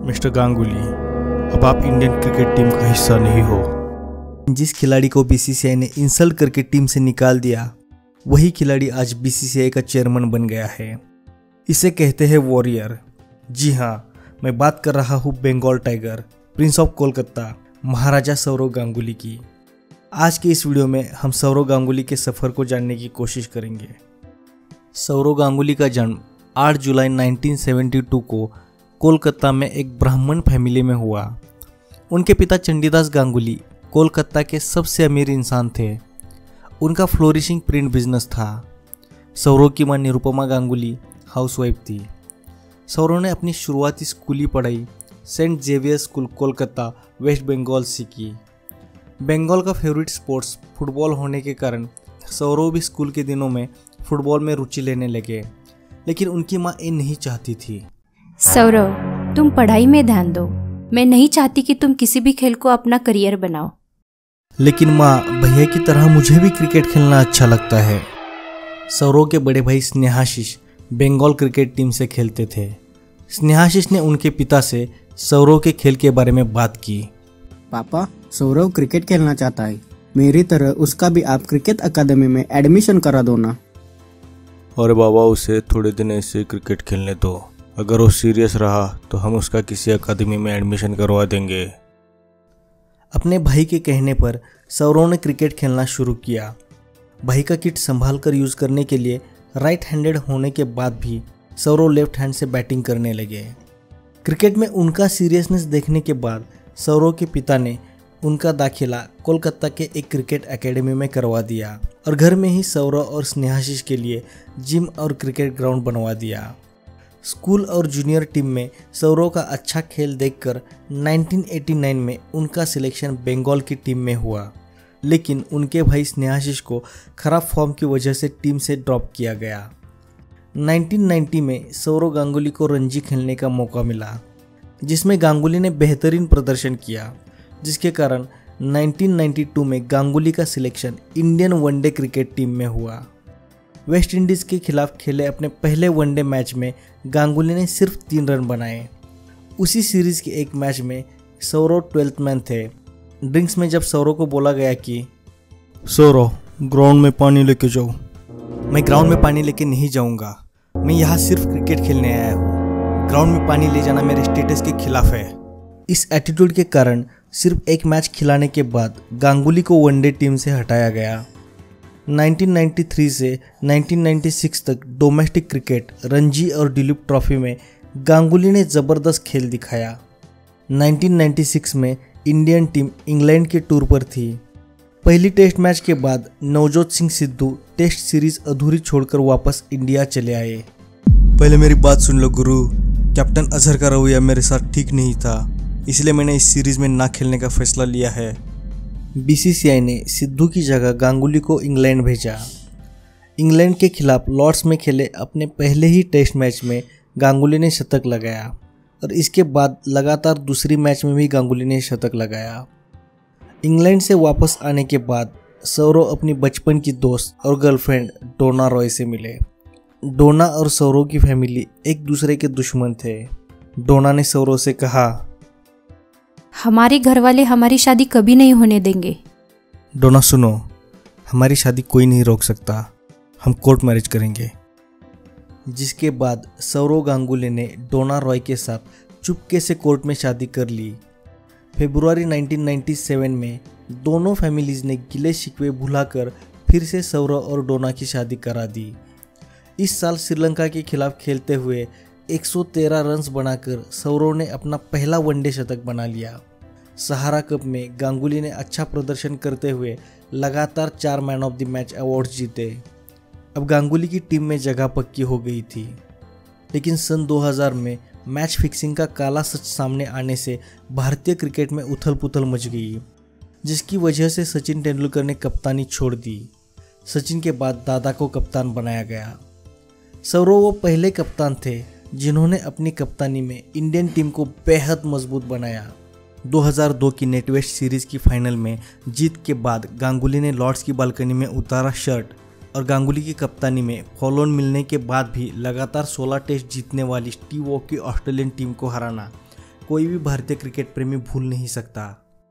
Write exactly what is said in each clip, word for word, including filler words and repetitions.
Mister Ganguly, अब आप Indian cricket team का हिस्सा नहीं हो। जिस खिलाड़ी को बीसीसीआई ने इंसल्ट करके टीम से निकाल दिया, वही खिलाड़ी आज बीसीसीआई का चेयरमैन बन गया है। इसे कहते हैं वॉरियर। जी हाँ, मैं बात कर रहा हूँ Bengal tiger, prince of Kolkata, Maharaja Sourav Ganguly की। आज के इस वीडियो में हम सौरव गांगुली के सफ़र को जानने की कोशिश करेंगे। सौरव गांगुली का जन्म आठ जुलाई उन्नीस सौ बहत्तर को कोलकाता में एक ब्राह्मण फैमिली में हुआ। उनके पिता चंडीदास गांगुली कोलकाता के सबसे अमीर इंसान थे। उनका फ्लोरिशिंग प्रिंट बिजनेस था। सौरव की मां निरुपमा गांगुली हाउसवाइफ थी। सौरव ने अपनी शुरुआती स्कूली पढ़ाई Saint Xavier school Kolkata West Bengal से की। बंगाल का फेवरेट स्पोर्ट्स फुटबॉल होने के कारण सौरव भी स्कूल के दिनों में फुटबॉल में रुचि लेने लगे, लेकिन उनकी मां ये नहीं चाहती थी। सौरव, तुम पढ़ाई में ध्यान दो। मैं नहीं चाहती कि तुम किसी भी खेल को अपना करियर बनाओ। लेकिन माँ, भैया की तरह मुझे भी क्रिकेट खेलना अच्छा लगता है। सौरव के बड़े भाई स्नेहाशीष बंगाल क्रिकेट टीम से खेलते थे। स्नेहाशीष ने उनके पिता से सौरव के खेल के बारे में बात की। पापा, सौरव क्रिकेट खेलना चाहता है। मेरी तरह उसका भी आप क्रिकेट अकादमी में एडमिशन करा दो ना। अरे बाबा, उसे थोड़े दिन ऐसे क्रिकेट खेलने दो। अगर वो सीरियस रहा तो हम उसका किसी अकादमी में एडमिशन करवा देंगे। अपने भाई के कहने पर सौरव ने क्रिकेट खेलना शुरू किया। भाई का किट संभाल कर यूज़ करने के लिए राइट हैंडेड होने के बाद भी सौरव लेफ्ट हैंड से बैटिंग करने लगे। क्रिकेट में उनका सीरियसनेस देखने के बाद सौरव के पिता ने उनका दाखिला कोलकाता के एक क्रिकेट एकेडमी में करवा दिया और घर में ही सौरव और स्नेहाशीष के लिए जिम और क्रिकेट ग्राउंड बनवा दिया। स्कूल और जूनियर टीम में सौरव का अच्छा खेल देखकर उन्नीस सौ नवासी में उनका सिलेक्शन बंगाल की टीम में हुआ, लेकिन उनके भाई स्नेहाशीष को खराब फॉर्म की वजह से टीम से ड्रॉप किया गया। उन्नीस सौ नब्बे में सौरव गांगुली को रणजी खेलने का मौका मिला, जिसमें गांगुली ने बेहतरीन प्रदर्शन किया, जिसके कारण उन्नीस सौ बानवे में गांगुली का selection Indian one day cricket team में हुआ। वेस्ट इंडीज़ के खिलाफ खेले अपने पहले वनडे मैच में गांगुली ने सिर्फ तीन रन बनाए। उसी सीरीज़ के एक मैच में सौरव ट्वेल्थ मैन थे। ड्रिंक्स में जब सौरव को बोला गया कि सौरव, ग्राउंड में पानी लेके जाओ। मैं ग्राउंड में पानी लेके नहीं जाऊंगा, मैं यहाँ सिर्फ क्रिकेट खेलने आया हूँ। ग्राउंड में पानी ले जाना मेरे स्टेटस के खिलाफ है। इस एटीट्यूड के कारण सिर्फ एक मैच खिलाने के बाद गांगुली को वनडे टीम से हटाया गया। उन्नीस सौ तिरानवे से उन्नीस सौ छियानवे तक डोमेस्टिक क्रिकेट, रणजी और दिलीप ट्रॉफी में गांगुली ने ज़बरदस्त खेल दिखाया। उन्नीस सौ छियानवे में इंडियन टीम इंग्लैंड के टूर पर थी। पहली टेस्ट मैच के बाद नवजोत सिंह सिद्धू टेस्ट सीरीज अधूरी छोड़कर वापस इंडिया चले आए। पहले मेरी बात सुन लो गुरु, कैप्टन अजहर का रवैया मेरे साथ ठीक नहीं था, इसलिए मैंने इस सीरीज में ना खेलने का फैसला लिया है। बीसीसीआई ने सिद्धू की जगह गांगुली को इंग्लैंड भेजा। इंग्लैंड के खिलाफ लॉर्ड्स में खेले अपने पहले ही टेस्ट मैच में गांगुली ने शतक लगाया और इसके बाद लगातार दूसरी मैच में भी गांगुली ने शतक लगाया। इंग्लैंड से वापस आने के बाद सौरव अपनी बचपन की दोस्त और गर्लफ्रेंड डोना रॉय से मिले। डोना और सौरव की फैमिली एक दूसरे के दुश्मन थे। डोना ने सौरव से कहा, हमारे घर वाले हमारी शादी कभी नहीं होने देंगे। डोना सुनो, हमारी शादी कोई नहीं रोक सकता, हम कोर्ट मैरिज करेंगे। जिसके बाद सौरव गांगुली ने डोना रॉय के साथ चुपके से कोर्ट में शादी कर ली। फरवरी उन्नीस सौ सत्तानवे में दोनों फैमिलीज ने गिले शिकवे भुलाकर फिर से सौरव और डोना की शादी करा दी। इस साल श्रीलंका के खिलाफ खेलते हुए एक सौ तेरह रन्स बनाकर सौरव ने अपना पहला वनडे शतक बना लिया। सहारा कप में गांगुली ने अच्छा प्रदर्शन करते हुए लगातार चार man of the match awards जीते। अब गांगुली की टीम में जगह पक्की हो गई थी, लेकिन सन दो हज़ार में मैच फिक्सिंग का काला सच सामने आने से भारतीय क्रिकेट में उथल पुथल मच गई, जिसकी वजह से सचिन तेंदुलकर ने कप्तानी छोड़ दी। सचिन के बाद दादा को कप्तान बनाया गया। सौरव वो पहले कप्तान थे जिन्होंने अपनी कप्तानी में इंडियन टीम को बेहद मजबूत बनाया। दो हज़ार दो की नेटवेस्ट सीरीज की फाइनल में जीत के बाद गांगुली ने लॉर्ड्स की बालकनी में उतारा शर्ट और गांगुली की कप्तानी में फॉलो ऑन मिलने के बाद भी लगातार सोलह टेस्ट जीतने वाली स्टीव वॉ की ऑस्ट्रेलियन टीम को हराना कोई भी भारतीय क्रिकेट प्रेमी भूल नहीं सकता।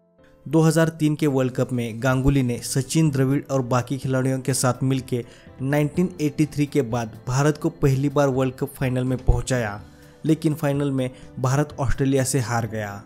दो हज़ार तीन के वर्ल्ड कप में गांगुली ने सचिन, द्रविड़ और बाकी खिलाड़ियों के साथ मिलकर उन्नीस सौ तिरासी के बाद भारत को पहली बार वर्ल्ड कप फाइनल में पहुंचाया, लेकिन फाइनल में भारत ऑस्ट्रेलिया से हार गया।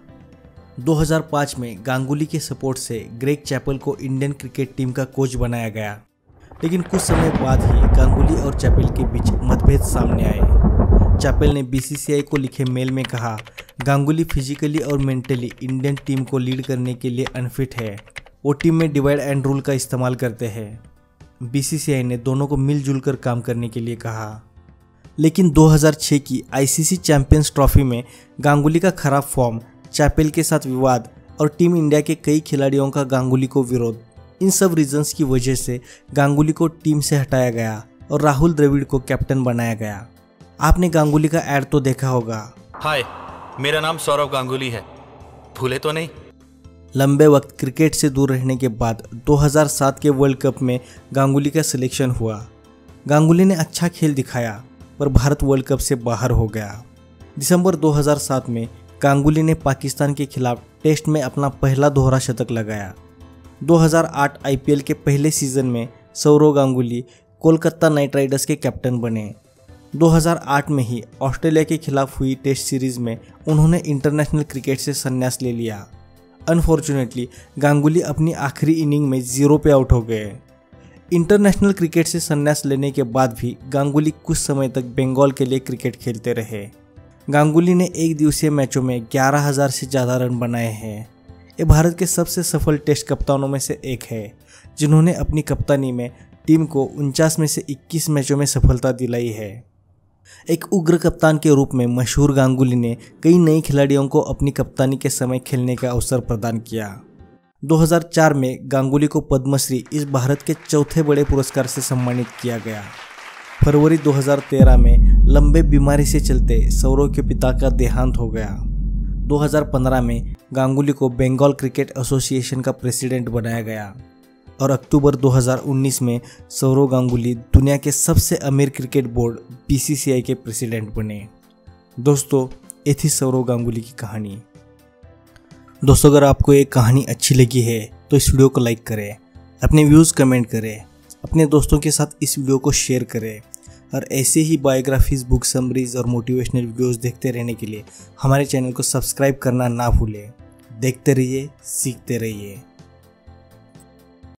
दो हज़ार पाँच में गांगुली के सपोर्ट से ग्रेग चैपल को इंडियन क्रिकेट टीम का कोच बनाया गया, लेकिन कुछ समय बाद ही गांगुली और चैपल के बीच मतभेद सामने आए। चैपल ने बीसीसीआई को लिखे मेल में कहा, गांगुली फिजिकली और मेंटली इंडियन टीम को लीड करने के लिए अनफिट है। वो टीम में डिवाइड एंड रूल का इस्तेमाल करते हैं। बीसीसीआई ने दोनों को मिलजुल कर काम करने के लिए कहा। लेकिन दो हज़ार छह की आईसीसी चैंपियंस ट्रॉफी में गांगुली का खराब फॉर्म, चैपल के साथ विवाद और टीम इंडिया के कई खिलाड़ियों का गांगुली को विरोध, इन सब रीजंस की वजह से गांगुली को टीम से हटाया गया और राहुल द्रविड़ को कैप्टन बनाया गया। आपने गांगुली का ऐड तो देखा होगा। हाय, मेरा नाम सौरव गांगुली है, भूले तो नहीं? लंबे वक्त क्रिकेट से दूर रहने के बाद दो हज़ार सात के वर्ल्ड कप में गांगुली का सिलेक्शन हुआ। गांगुली ने अच्छा खेल दिखाया, पर भारत वर्ल्ड कप से बाहर हो गया। दिसंबर दो हज़ार सात में गांगुली ने पाकिस्तान के खिलाफ टेस्ट में अपना पहला दोहरा शतक लगाया। दो हज़ार आठ आईपीएल के पहले सीजन में सौरव गांगुली कोलकाता नाइट राइडर्स के कैप्टन बने। दो हज़ार आठ में ही ऑस्ट्रेलिया के खिलाफ हुई टेस्ट सीरीज में उन्होंने इंटरनेशनल क्रिकेट से संन्यास ले लिया। अनफॉर्चुनेटली गांगुली अपनी आखिरी इनिंग में जीरो पे आउट हो गए। इंटरनेशनल क्रिकेट से संन्यास लेने के बाद भी गांगुली कुछ समय तक बंगाल के लिए क्रिकेट खेलते रहे। गांगुली ने एक दिवसीय मैचों में ग्यारह हज़ार से ज़्यादा रन बनाए हैं। ये भारत के सबसे सफल टेस्ट कप्तानों में से एक है, जिन्होंने अपनी कप्तानी में टीम को उनचास में से इक्कीस मैचों में सफलता दिलाई है। एक उग्र कप्तान के रूप में मशहूर गांगुली ने कई नए खिलाड़ियों को अपनी कप्तानी के समय खेलने का अवसर प्रदान किया। दो हज़ार चार में गांगुली को पद्मश्री इस भारत के चौथे बड़े पुरस्कार से सम्मानित किया गया। फरवरी दो हज़ार तेरह में लंबे बीमारी से चलते सौरव के पिता का देहांत हो गया। दो हज़ार पंद्रह में गांगुली को बंगाल क्रिकेट एसोसिएशन का प्रेसिडेंट बनाया गया और अक्टूबर दो हज़ार उन्नीस में सौरव गांगुली दुनिया के सबसे अमीर क्रिकेट बोर्ड बीसीसीआई के प्रेसिडेंट बने। दोस्तों, ये थी सौरव गांगुली की कहानी। दोस्तों, अगर आपको ये कहानी अच्छी लगी है तो इस वीडियो को लाइक करें, अपने व्यूज़ कमेंट करें, अपने दोस्तों के साथ इस वीडियो को शेयर करें और ऐसे ही बायोग्राफीज, बुक समरीज और मोटिवेशनल वीडियोस देखते रहने के लिए हमारे चैनल को सब्सक्राइब करना ना भूलें। देखते रहिए, सीखते रहिए।